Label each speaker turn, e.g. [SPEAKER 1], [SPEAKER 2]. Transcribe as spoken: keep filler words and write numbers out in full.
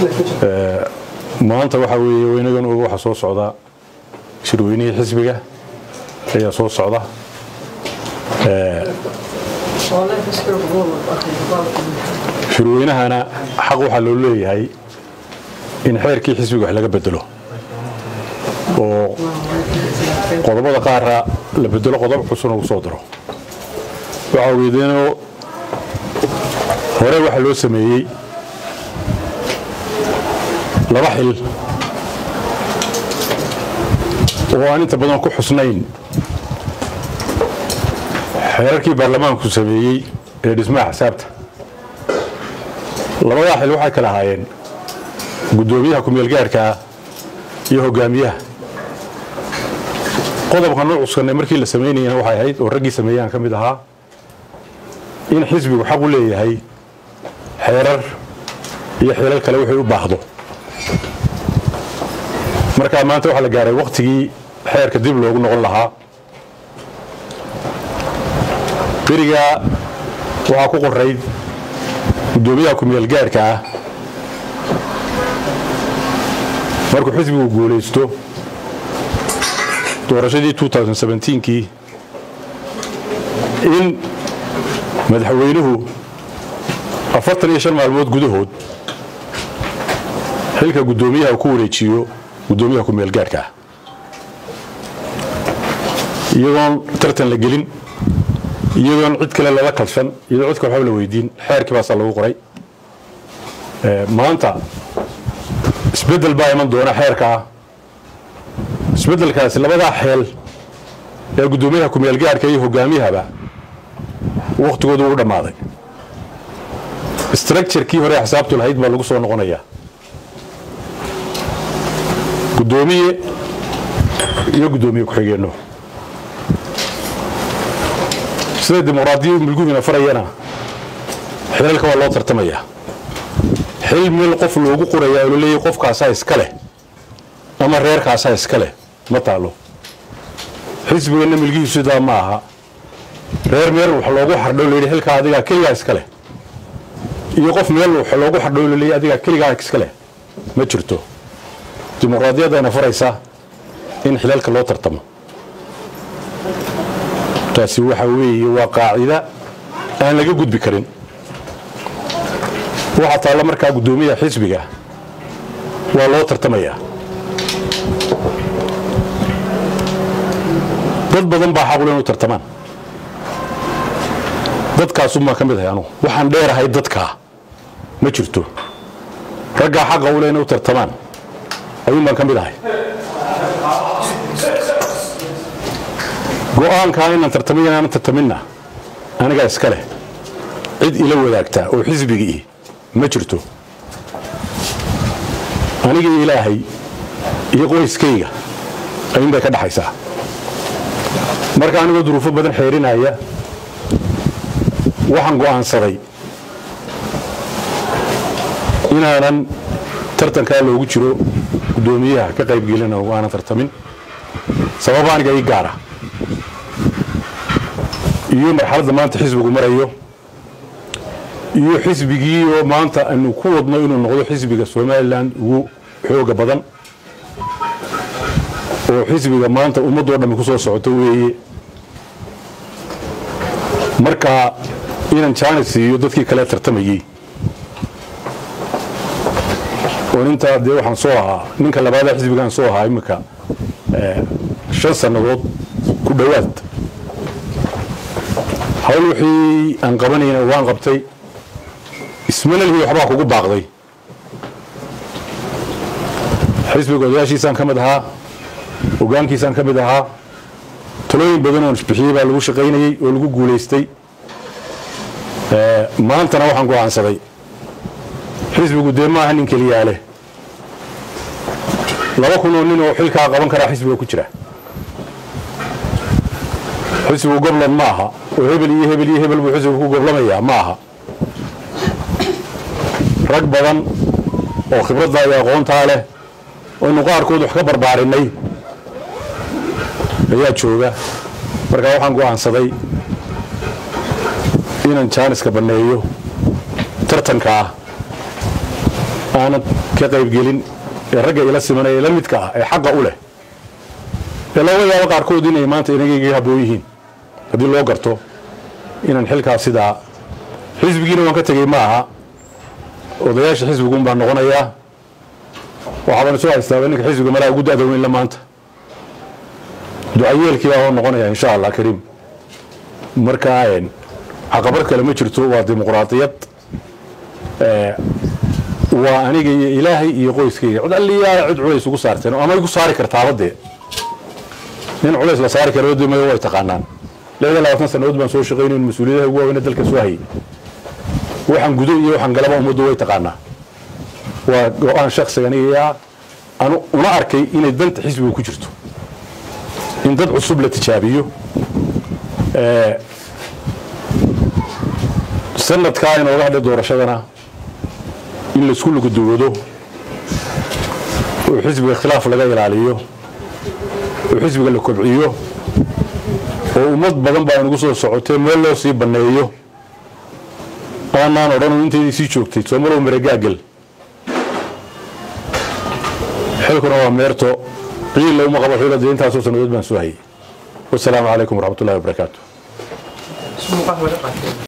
[SPEAKER 1] maanta waxa weeye weynagan ugu waxa soo socda shirweynihii xisbiga ayaa soo socda ee shirweynahana xaq waxa loo leeyahay in xeerkii xisbiga wax laga bedelo oo qodobada qaar la bedelo qodob cusub oo soo diro waxa weeydeeno hore waxa loo sameeyay laba xil oo aan inta badan ku xusnayn xeerarkii baarlamaanku sameeyay ee dhismaha xisaabta labada xil waxa kala haayeen gudoomiyaha ku meel gaarka iyo hogaamiyaha qodobka noocan markii la sameeyay waxay ahayd oo ragii sameeyaan kamid ahaa in xisbigu xaq u leeyahay xeerar iyo xilal kale wixii u baahdo marka maanta waxa la gaaray waqtigii xeerka dib loogu noqon lahaa biriga waxa ku qoray gudoomiyaha ku meel gaarka ah markuu xisbigu guuleysto doorashadii two thousand seventeen kii in madaxweynuhu afartan iyo shan maalmood gudahood xilka gudoomiyaha ku wareejiyo gudoomiyaha ku meel gaarka ah iyadoon tartan la gelin iyadoon cid kale lala kalsan iyadoo cid kale waxba la weydiin xeerkii baa lagu qoray maanta isbedel baa iman doona xeerka isbedelkaasi labada xeel ee gudoomiyaha ku meel gaarka iyo hogaamiyahaba waqtigoodu uu dhamaaday structure-kii hore xisaabtu lahayd baa lagu soo noqonayaa gudoomiye iyo gudoomiye ku xigeenno sida dimuqraadiyadu milguuna farayana xilalka waa loo tartamayaa xil meel qof loogu qorayaa oo leeyahay qofkaas iska leh ama reerkaas iska leh ma taalo xisbigana milgiisu sida ma aha reer meel wax loogu xardho leeyahay xilka adiga kaliya iska leh iyo qof meel wax loogu xardho leeyahay adiga kaliya iska leh ma jirto dimuqraadiyadana faraysa in xilalka loo tartamo taasi waxa weeye waa qaacida aan laga gudbi karin waxa taala markaa gudoomiyaha xisbiga waa loo tartamayaa dad badan baa xaq u leh inuu tartamaan dadkaas uma kamid ah anu waxaan dheerahay dadka ma jirto ragga xaq u leh inuu tartamaan ayuu ma kamid ahay go'aanka inaan tartamayna aan tartamina aniga iska leh cid ila wadaagta oo xisbigii ma jirto aniga ilaahay iyo qoyskayga ayun bay ka dhaxaysaa marka aniga duruufo badan xeerinaya waxaan go'aansaday inaanan tartanka loogu jiro gudoomiyaha ka qayb gelina oo aan tartamin sabab aniga ay gaara iyo marxaladda maanta xisbigu marayo iyo xisbigii oo maanta aanu ku wadno inuu noqdo xisbiga Soomaaliland ugu xooga badan oo xisbiga maanta ummadoo dhan ku soo socoto weeye marka inaan chance iyo dadkii kale tartamayay oo inta dee waxaan soo ahaa ninka labaad xisbigan soo ahaa imika ee shan sanadood ku dhawaad hawl wixii aan qabanayna waan qabtay ismaalihii waxba kugu baaqday xisbiga odayaashiisaan kamid ahaa hogaankiisaan kamid ahaa talooyin badan oo isbixiyay baa lagu shaqeynayay oo lagu guuleystay ee maantana waxaan go'aansaday xisbigu deemaa nin kaliya leh laba kun oo nin oo xilka qaban kara xisbiga ku jira xisbigu goblan ma aha oo hebel iyo hebel iyo hebel buu xisbigu ku goblamaya ma aha rag badan oo khibrad iyo aqoonta leh oo qaarkood wax ka barbaarinay ayaa jooga marka waxaan go'aansaday inaan chance ka baneeyo tartanka aanan ka qaybgelin ee ragga ila simanaya la midka ah ee xaqa u leh ee laga yaabo qaarkood inay maanta inagayga haboo yihiin haddii loo garto inaan xilkaas sidaa xisbigiina waan ka tegey ma aha odayaasha xisbiguun baan noqonayaa waxaabana soo haystaaba ninka xisbiga malaa ugu da-da weyn la maanta ducayeelkii baa oo noqonaya insha allah kariim markaa caqabad kale ma jirto waa dimuqraadiyad waa aniga iyo ilaahay iyo qoyskayga cid alliyaa cid culays ugu saarteen ama igu saari kartaaba dee nin culays la saari karo dee way taqaanaan lixdan labaatan sanadood baan soo shaqaynayn mas-uuliyadaha ugu waaweyn dalka soo hayay waxaan gudo iyo waxaan galaba ummaddu way taqaanaa waa go-aan shakhsiga aniga anu una arkay inay danta xisbiga ku jirto in dad cusub la tijaabiyo sanadkaa inooga hadhay doorashadana in la isku luguduwado oo xisbiga khilaaf laga ilaaliyo oo xisbiga la kobciyo oo ummad badan baa inagu soo socotay meel loo sii banneeyo aanaan odhan inteydii sii joogtay soomalow maregaagel xilkuna waa meerto qiilla uma qabo xilada intaasoo sannadood baan soo hayay wasalaamu calaykum waraxmatullahi wabarakaatu